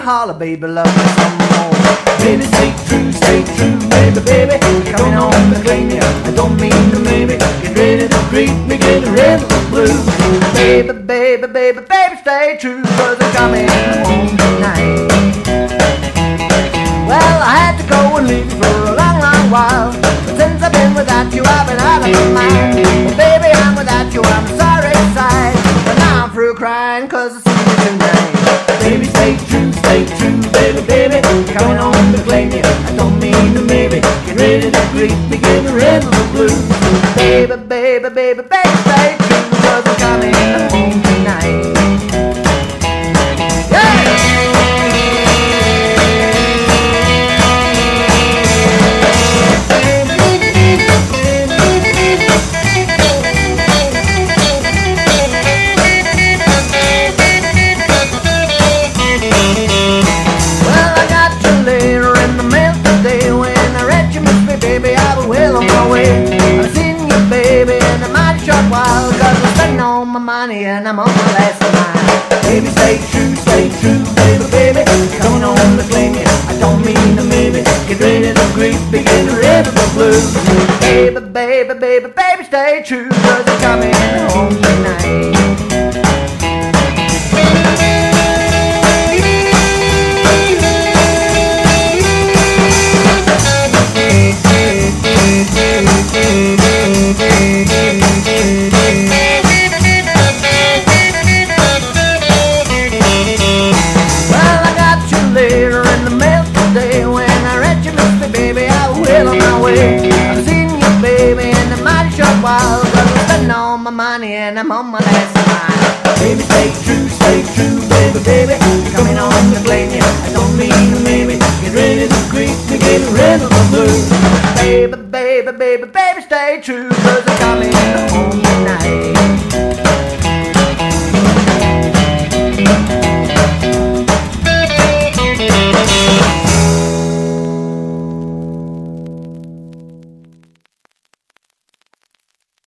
holler, baby, love me some more. Baby, stay true, baby, baby, coming home to claim you. I don't mean to maybe, get ready to greet me, get ready to blue. Baby, baby, baby, baby, stay true, 'cause I'm coming home tonight. Well, I had to go and leave you for a long, long while, but since I've been without you, I've been out of my mind. Well, baby, I'm without you, I'm sorry side, but now I'm through crying 'cause I see you tonight. Baby, stay true, baby, baby, coming home to claim you. I don't mean to maybe, get ready to greet me, get ready to blue. Baby, baby, baby, baby, stay true, 'cause I'm coming home tonight. Baby, I was well on my way. I've seen you, baby, in a mighty short while, 'cause I'm spending all my money and I'm on my last mile. Baby, stay true, baby, baby, coming home to claim you. I don't mean to maybe, get ready to greet me, get ready to blue. Baby, baby, baby, baby, stay true, 'cause I'm coming home tonight. I've seen you, baby, in a mighty short while, 'cause I'm spending all my money and I'm on my last mile. Baby, stay true, baby, baby, coming home to claim you. I don't mean to maybe, get ready to greet me, get ready to blue. Baby, baby, baby, baby, stay true,